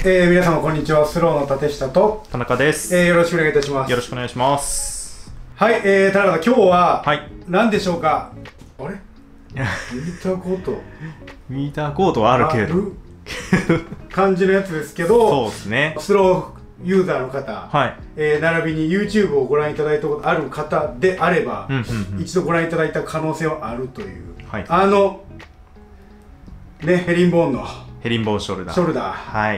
皆様こんにちは。スローの立下と田中です。 よろしくお願いいたします。 よろしくお願いします。 はい、田中さん、今日は、 はい、 何でしょうか。あれ見たことはあるけど感じのやつですけど、 そうですね。 スローユーザーの方、 はい、 並びに YouTube をご覧いただいたことある方であれば、一度ご覧いただいた可能性はあるという、 はい、 ヘリンボーンのヘリンボーンショルダー、はい、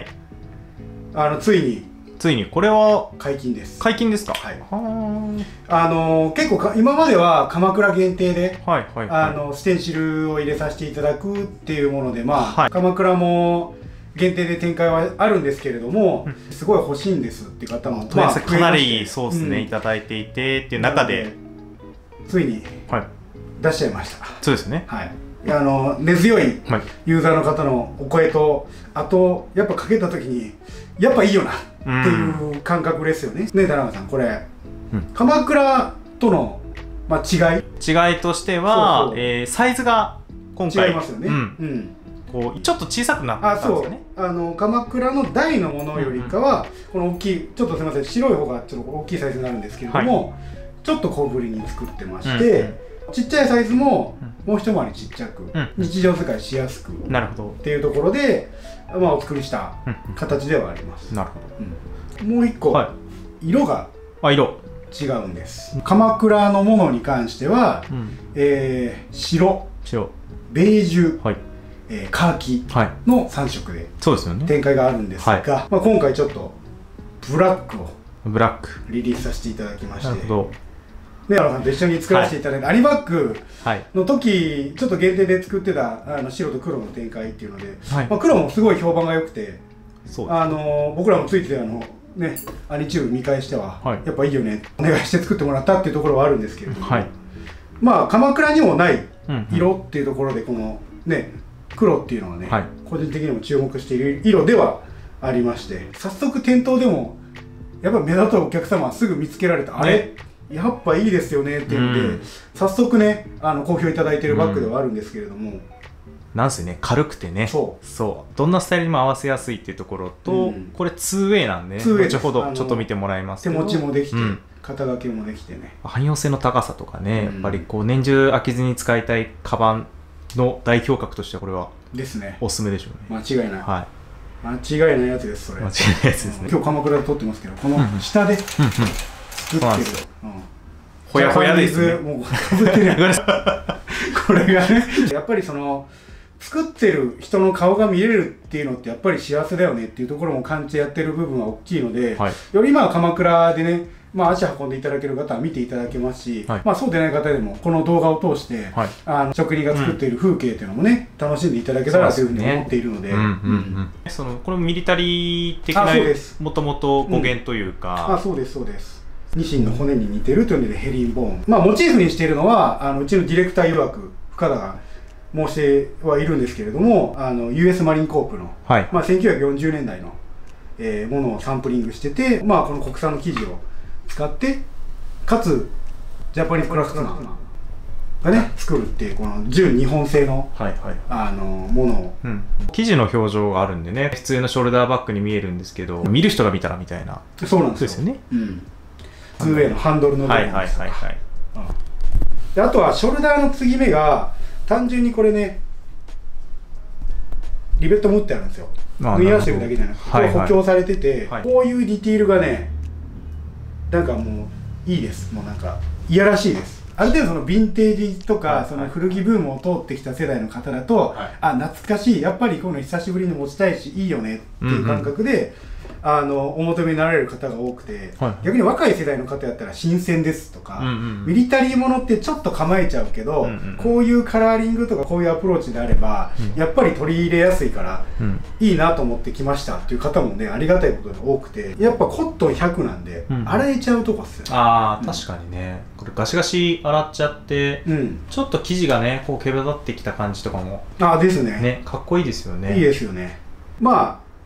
ついにこれは解禁です。 解禁ですか。 はい。結構今までは鎌倉限定で、ステンシルを入れさせていただくっていうもので、鎌倉も限定で展開はあるんですけれども、すごい欲しいんですっていう方もかなりそうですね、いただいていてっていう中でついに出しちゃいました。 そうですね。 はい。根強いユーザーの方のお声と、あとやっぱかけた時にやっぱいいよなっていう感覚ですよね。ねえ田中さん、これ、鎌倉との、違いとしてはサイズが今回違いますよね。 こうちょっと小さくなったんですよね。 鎌倉の大のものよりかは、この大きい、ちょっとすみません、白い方がちょっと大きいサイズになるんですけれども、ちょっと小ぶりに作ってまして、ちっちゃいサイズももう一回りちっちゃく、日常使いしやすくっていうところで、お作りした形ではあります。 なるほど。 もう一個、色が違うんです。鎌倉のものに関しては、白、ベージュ、カーキの3色で展開があるんですが、今回ちょっとブラックをリリースさせていただきまして、ね、さんと一緒に作らせていただいて、アニバックの時、ちょっと限定で作ってた白と黒の展開っていうので、黒もすごい評判が良くて、僕らもついてアニチューブ見返しては、やっぱいいよね、お願いして作ってもらったっていうところはあるんですけれども、鎌倉にもない色っていうところで、このね、黒っていうのはね、個人的にも注目している色ではありまして、早速店頭でもやっぱ目立つお客様はすぐ見つけられた、あれやっぱいいですよねっていうので、早速ね好評いただいているバッグではあるんですけれども、 なんせね、軽くてね、そうどんなスタイルにも合わせやすいっていうところと、これ 2way なんで、後ほどちょっと見てもらいますけど、 手持ちもできて、肩掛けもできてね、 汎用性の高さとかね、やっぱりこう年中飽きずに使いたいカバンの代表格としてはこれはですね、 おすすめでしょうね。 間違いない、間違いないやつです。それ間違いないやつですね。 今日鎌倉で撮ってますけど、この下で作ってるほやほやですね。 もうかぶってるやんこれがね、やっぱりその作ってる人の顔が見れるっていうのってやっぱり幸せだよねっていうところも感じてやってる部分は大きいので、より鎌倉でね、足運んでいただける方は見ていただけますし、そうでない方でもこの動画を通して、職人が作っている風景っていうのもね、楽しんでいただけたらというふうに思っているので、 これミリタリー的なもともと語源というか、 そうですそうです。ニシンの骨に似てるというのでヘリンボーン、モチーフにしているのはうちのディレクター曰く深田が申してはいるんですけれども、US マリンコープの、1940年代の、ものをサンプリングしてて、この国産の生地を使ってかつジャパニーズクラフトマンがね作るっていう、この純日本製のものを、 生地の表情があるんでね、普通のショルダーバッグに見えるんですけど、見る人が見たらみたいな。 そうなんですよね。2way のハンドルの部分です。で、あとはショルダーの継ぎ目が単純にこれね、リベットも打ってあるんですよ。縫い合わせるだけじゃなくて、これ補強されてて、こういうディティールがね、なんかもういいです。もうなんかいやらしいです。ある程度そのヴィンテージとかその古着ブームを通ってきた世代の方だと、懐かしい、やっぱりこういうの久しぶりに持ちたいしいいよねっていう感覚でお求めになられる方が多くて、逆に若い世代の方やったら新鮮ですとか、ミリタリーものってちょっと構えちゃうけど、こういうカラーリングとかこういうアプローチであれば、やっぱり取り入れやすいからいいなと思ってきましたっていう方もね、ありがたいことで多くて、やっぱコットン100なんで洗えちゃうとこっすよね。 確かにね、これガシガシ洗っちゃって、ちょっと生地がねこう毛羽立ってきた感じとかもですね、 かっこいいですよね。 いいですよね。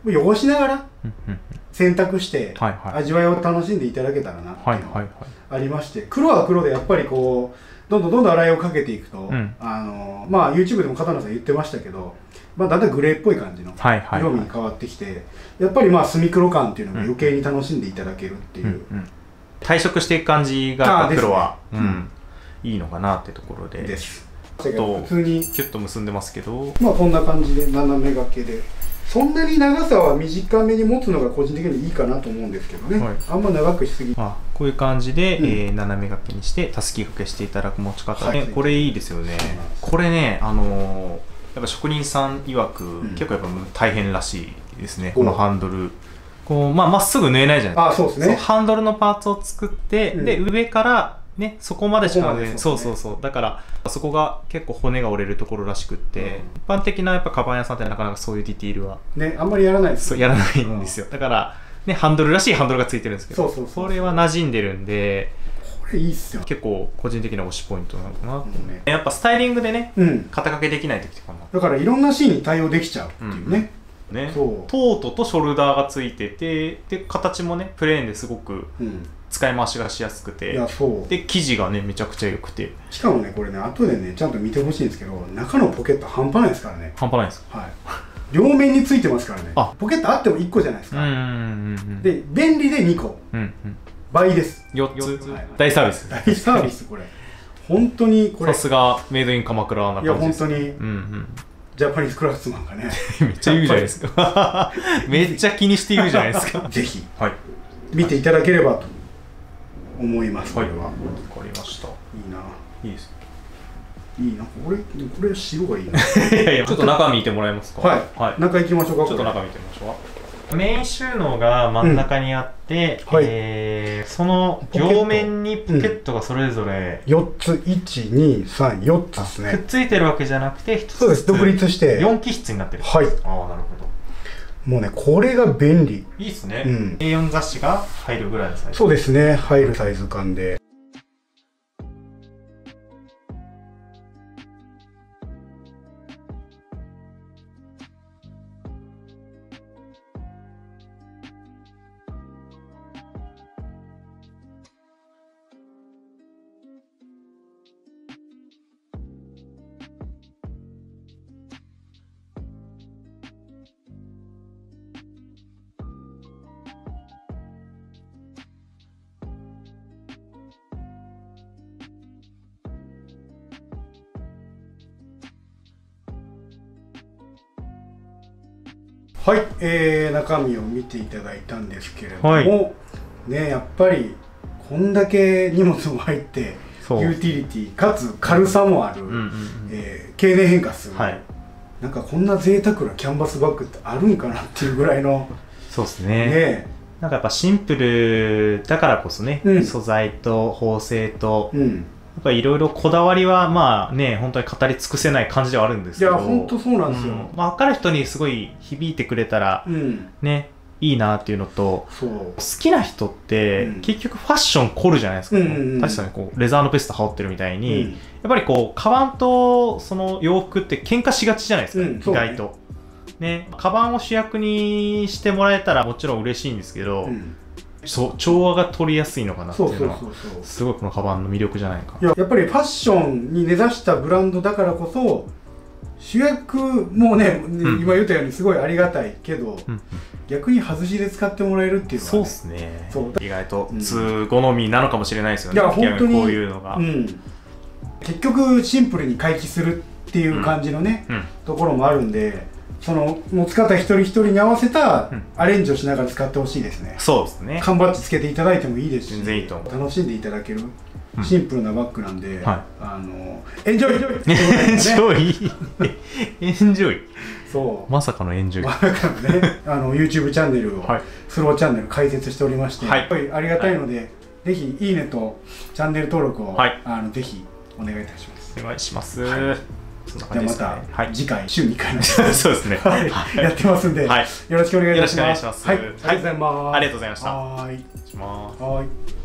汚しながら洗濯して味わいを楽しんでいただけたらなっていうのがありまして、黒は黒でやっぱりこうどんどん洗いをかけていくと、まあ YouTube でも片野さん言ってましたけど、まあだんだんグレーっぽい感じの色味に変わってきて、やっぱりまあ墨黒感っていうのが余計に楽しんでいただけるっていう、 退色していく感じが黒はいいのかなってところで。ちょっと普通にキュッと結んでますけど、 まあこんな感じで斜め掛けで、そんなに長さは短めに持つのが個人的にいいかなと思うんですけどね、あんま長くしすぎこういう感じで、斜め掛けにしてたすき掛けしていただく持ち方で、これいいですよね。これね、やっぱ職人さん曰く、結構やっぱ大変らしいですね、このハンドル。こうまっすぐ縫えないじゃないですか。 そうですね。 ハンドルのパーツを作って、で上からね、そこまでしかね、そうだからそこが結構骨が折れるところらしくって、一般的なやっぱカバン屋さんってなかなかそういうディティールはね、あんまりやらないですよ。 やらないんですよ。だからね、ハンドルらしいハンドルがついてるんですけど、それは馴染んでるんで、 これいいっすよ。 結構個人的な推しポイントなのかなとね。やっぱスタイリングでね、肩掛けできない時とかも、 だからいろんなシーンに対応できちゃうっていうね。 トートとショルダーがついてて、で形もねプレーンですごく使い回しがしやすくて、で生地がねめちゃくちゃ良くて、 しかもねこれね後でねちゃんと見てほしいんですけど、中のポケット半端ないですからね。 半端ないです。 はい、両面についてますからね。ポケットあっても1個じゃないですか。で便利で2個、倍です。 4つ、大サービス。 大サービス。これ本当にこれさすがメイドイン鎌倉な感じです。 いや本当にジャパニーズクラフトマンがねめっちゃ言うじゃないですかめっちゃ気にして言うじゃないですかぜひ見ていただければと思います。これはわかりました。いいな。 いいです。 いいな。これ白がいいないやいや、ちょっと中見てもらえますか。 はい、中行きましょうか。 ちょっと中見てみましょう。メイン収納が真ん中にあって、その両面にポケットがそれぞれ 4つ、1、2、3、4つですね。 くっついてるわけじゃなくて、 そうです、独立して 4気質になってる。 はい。 ああ、なるほど。 もうね、これが便利。 いいですね。A4 雑誌が入るぐらいのサイズ。 そうですね、入るサイズ感で。はい、中身を見ていただいたんですけれども、ね、やっぱりこんだけ荷物も入ってユーティリティかつ軽さもある、経年変化する、なんかこんな贅沢なキャンバスバッグってあるんかなっていうぐらいの。 そうですね。なんかやっぱシンプルだからこそね、素材と縫製と、やっぱりいろいろこだわりはまあね本当に語り尽くせない感じではあるんですけど、 いや本当そうなんですよ。 分かる人にすごい響いてくれたらね、いいなっていうのと、好きな人って結局ファッション凝るじゃないですか。確かにこうレザーのベスト羽織ってるみたいに、やっぱりこうカバンとその洋服って喧嘩しがちじゃないですか、意外とね。カバンを主役にしてもらえたらもちろん嬉しいんですけど、調和が取りやすいのかなっていうのはすごいこのカバンの魅力じゃないか。 やっぱりファッションに根ざしたブランドだからこそ、主役もね、今言ったようにすごいありがたいけど、逆に外しで使ってもらえるっていうのは、 そうですね。意外と通好みなのかもしれないですよね。いや本当にこういうのが、 結局シンプルに回帰するっていう感じのね、ところもあるんで、その持ち方一人一人に合わせたアレンジをしながら使ってほしいですね。 そうですね。 缶バッジつけていただいてもいいですし、 全然いいと思う。 楽しんでいただけるシンプルなバッグなんで、エンジョイエンジョイエンジョイ、 そうまさかのエンジョイ、 まさかのねYouTube チャンネルをスローチャンネル開設しておりまして、ありがたいので、ぜひいいねとチャンネル登録をぜひお願いいたします。 お願いします。 じゃあまた次回週2回のそうですねやってますんで、よろしくお願いいたします。 はい、ありがとうございました。 ありがとうございました。 はい。 はい。